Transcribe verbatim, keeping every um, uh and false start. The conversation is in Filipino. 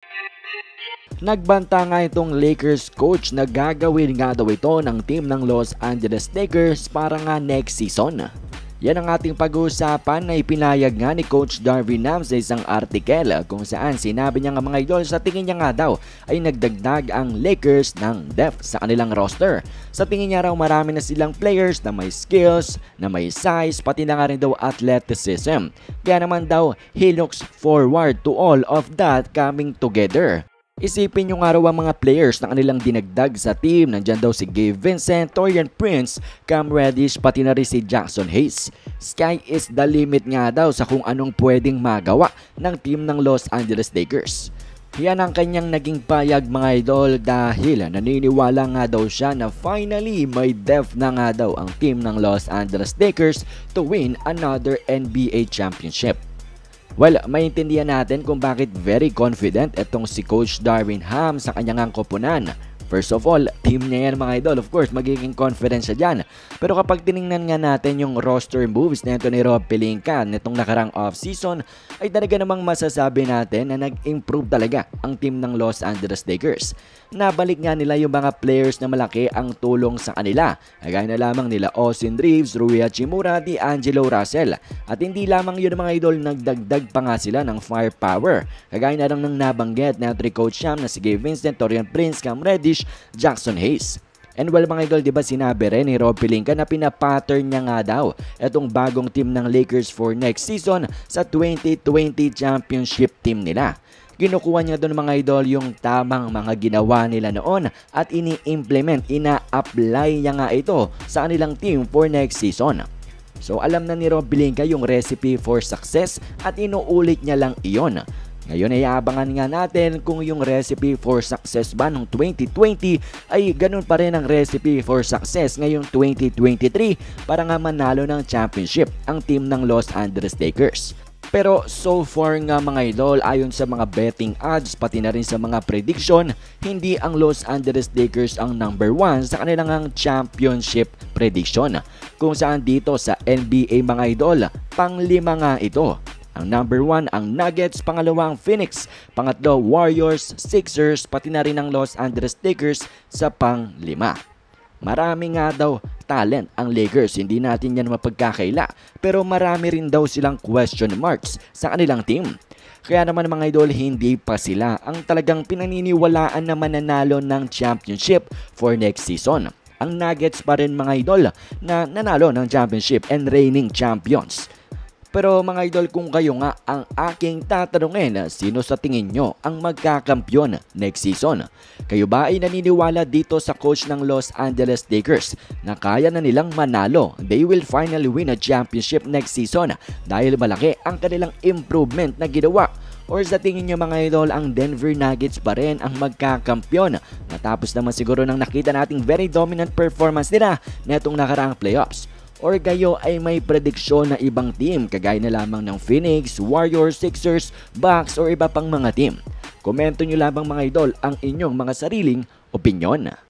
Nagbanta nga itong Lakers coach na gagawin nga daw ito ng team ng Los Angeles Lakers para nga next season. Yan ang ating pag-uusapan na ipinayag nga ni Coach Darvin Ham sa isang article kung saan sinabi niya nga mga idol sa tingin niya nga daw ay nagdagdag ang Lakers ng depth sa kanilang roster. Sa tingin niya raw marami na silang players na may skills, na may size, pati na nga rin daw athleticism. Kaya naman daw he looks forward to all of that coming together. Isipin nyo nga raw ang mga players na kanilang dinagdag sa team. Nandyan daw si Gabe Vincent, Taurean Prince, Cam Reddish, pati na rin si Jackson Hayes. Sky is the limit nga daw sa kung anong pwedeng magawa ng team ng Los Angeles Lakers. Yan ang kanyang naging payag mga idol dahil naniniwala nga daw siya na finally may depth na nga daw ang team ng Los Angeles Lakers to win another N B A championship. Well, maintindihan natin kung bakit very confident itong si Coach Darvin Ham sa kanyang koponan. First of all, team niya yan mga idol. Of course, magiging confident siya dyan. Pero kapag tiningnan nga natin yung roster moves na ito ni Rob Pelinka nitong nakarang off-season, ay talaga namang masasabi natin na nag-improve talaga ang team ng Los Angeles Lakers. Nabalik nga nila yung mga players na malaki ang tulong sa kanila. Kagaya na lamang nila Austin Reeves, Rui Hachimura, D'Angelo Russell. At hindi lamang yun mga idol, nagdagdag pa nga sila ng firepower. Kagaya na lang ng nabanggit na three coach Sham na si Gabe Vincent, Taurean Prince, Cam Reddish, Jackson Hayes. And well mga idol, diba sinabi rin ni Rob Pelinka na pinapattern niya nga daw itong bagong team ng Lakers for next season sa twenty twenty championship team nila. Kinukuha niya doon mga idol yung tamang mga ginawa nila noon at ini-implement, ina-apply niya nga ito sa kanilang team for next season. So alam na ni Rob Pelinka yung recipe for success at inuulit niya lang iyon. Ngayon ay aabangan nga natin kung yung recipe for success ba noong twenty twenty ay ganun pa rin ang recipe for success ngayong twenty twenty-three para nga manalo ng championship ang team ng Los Angeles Lakers. Pero so far nga mga idol, ayon sa mga betting odds pati na rin sa mga prediction, hindi ang Los Angeles Lakers ang number one sa kanilang championship prediction. Kung saan dito sa N B A mga idol, panglima nga ito. Ang number one ang Nuggets, pangalawa ang Phoenix, pangatlo Warriors, Sixers, pati na rin ang Los Angeles Lakers sa panglima. Marami nga daw talent ang Lakers, hindi natin yan mapagkakaila, pero marami rin daw silang question marks sa kanilang team. Kaya naman mga idol, hindi pa sila ang talagang pinaniniwalaan na mananalo ng championship for next season. Ang Nuggets pa rin mga idol na nanalo ng championship and reigning champions. Pero mga idol, kung kayo nga ang aking tatanungin, sino sa tingin nyo ang magkakampyon next season? Kayo ba ay naniniwala dito sa coach ng Los Angeles Lakers na kaya na nilang manalo? They will finally win a championship next season dahil malaki ang kanilang improvement na ginawa. Or sa tingin nyo mga idol, ang Denver Nuggets pa rin ang magkakampyon? Natapos naman siguro nang nakita nating very dominant performance nila netong nakaraang playoffs. Or kayo ay may prediksyon na ibang team kagaya na lamang ng Phoenix, Warriors, Sixers, Bucks or iba pang mga team? Komento nyo lamang mga idol ang inyong mga sariling opinyon.